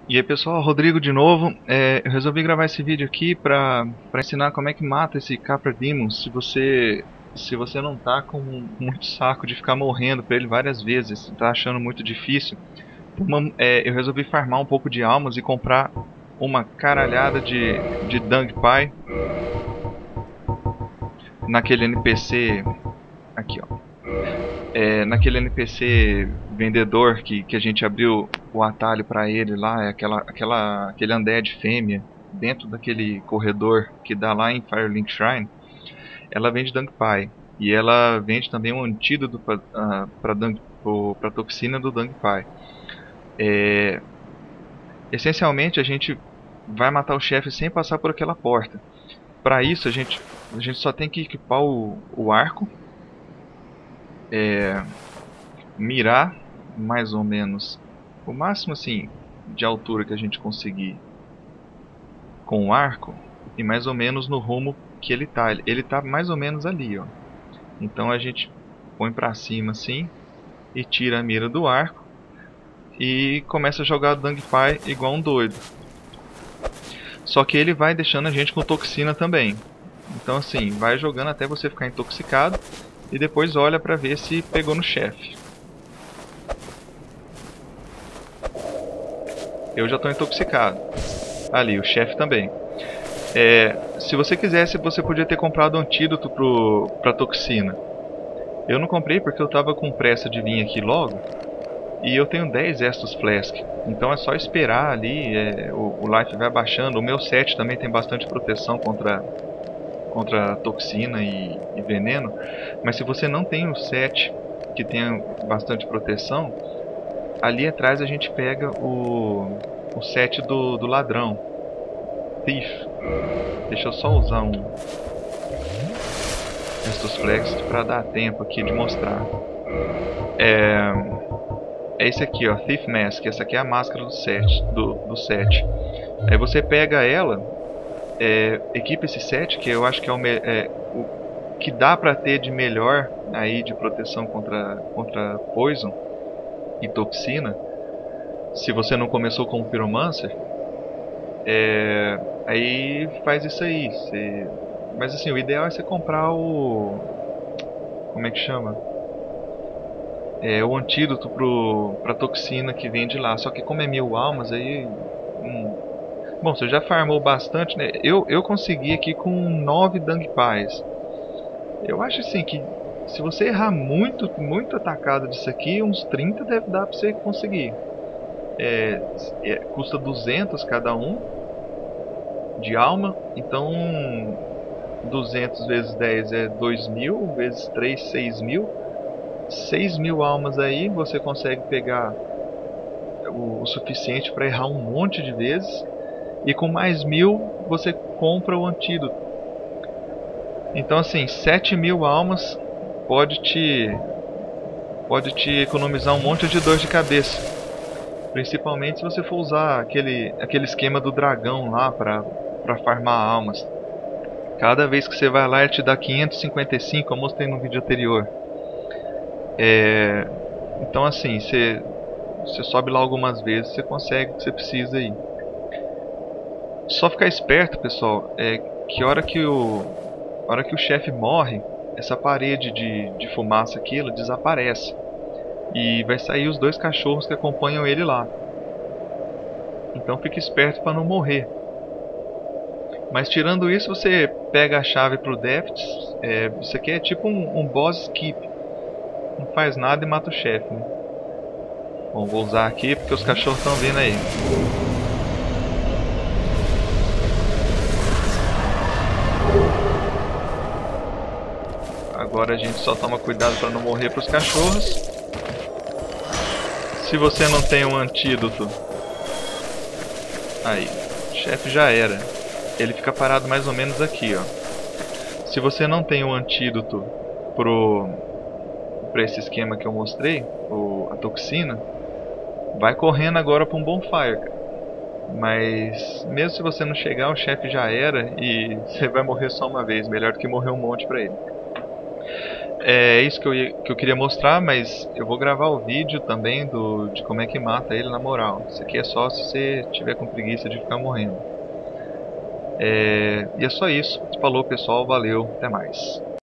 E aí pessoal, Rodrigo de novo. Eu resolvi gravar esse vídeo aqui pra ensinar como é que mata esse Capra Demon se você não tá com muito saco de ficar morrendo pra ele várias vezes, tá achando muito difícil. Eu resolvi farmar um pouco de almas e comprar uma caralhada de Dung Pie naquele NPC aqui, ó. Naquele NPC vendedor que a gente abriu o atalho pra ele lá, aquele undead fêmea dentro daquele corredor que dá lá em Firelink Shrine. Ela vende Dung Pie e ela vende também um antídoto para toxina do Dung Pie. Essencialmente a gente vai matar o chefe sem passar por aquela porta. Para isso a gente só tem que equipar o arco, mirar mais ou menos o máximo assim de altura que a gente conseguir com o arco e mais ou menos no rumo que ele tá. Ele tá mais ou menos ali, ó. Então a gente põe pra cima assim e tira a mira do arco e começa a jogar Dung Pie igual um doido. Só que ele vai deixando a gente com toxina também. Então assim, vai jogando até você ficar intoxicado e depois olha pra ver se pegou no chefe. Eu já estou intoxicado. Ali, o chefe também. Se você quisesse, você podia ter comprado um antídoto pra toxina. Eu não comprei porque eu estava com pressa de vir aqui logo. E eu tenho 10 Estus Flask. Então é só esperar ali, o life vai baixando. O meu set também tem bastante proteção contra toxina e veneno. Mas se você não tem o set que tenha bastante proteção, ali atrás a gente pega o set do ladrão. Thief. Deixa eu só usar um Estus Flask para dar tempo aqui de mostrar. É esse aqui, ó, Thief Mask. Essa aqui é a máscara do set. Aí você pega ela, equipa esse set, que eu acho que é o que dá pra ter de melhor aí de proteção contra poison e toxina. Se você não começou como Pyromancer, aí faz isso aí. Mas assim, o ideal é você comprar o... Como é que chama? O antídoto pra toxina que vende lá. Só que como é 1000 almas, aí... Bom, você já farmou bastante, né? Eu consegui aqui com 9 Dung Pies. Eu acho assim que se você errar muito atacado disso aqui, uns 30 deve dar pra você conseguir. Custa 200 cada um de alma, então 200 vezes 10 é 2000, vezes 3, 6000. 6000 almas aí você consegue pegar o suficiente para errar um monte de vezes. E com mais 1000 você compra o antídoto. Então assim, 7000 almas pode te economizar um monte de dor de cabeça. Principalmente se você for usar aquele esquema do dragão lá para farmar almas. Cada vez que você vai lá ele te dá 555, eu mostrei no vídeo anterior. Então assim, você sobe lá algumas vezes, você consegue o que você precisa aí. Só ficar esperto, pessoal, que a hora que o chefe morre, essa parede de fumaça aqui, ela desaparece. E vai sair os 2 cachorros que acompanham ele lá. Então fique esperto para não morrer. Mas tirando isso, você pega a chave pro Depths. Isso aqui é tipo um boss skip. Não faz nada e mata o chefe, né? Bom, vou usar aqui porque os cachorros estão vindo aí. Agora a gente só toma cuidado para não morrer para os cachorros. Se você não tem um antídoto, aí, o chefe já era. Ele fica parado mais ou menos aqui, ó. Se você não tem um antídoto pra esse esquema que eu mostrei, a toxina, vai correndo agora para um bonfire, cara. Mas mesmo se você não chegar, o chefe já era e você vai morrer só uma vez. Melhor do que morrer um monte pra ele. É isso que eu queria mostrar, mas eu vou gravar o vídeo também de como é que mata ele na moral. Isso aqui é só se você tiver com preguiça de ficar morrendo. E é só isso. Falou pessoal, valeu, até mais.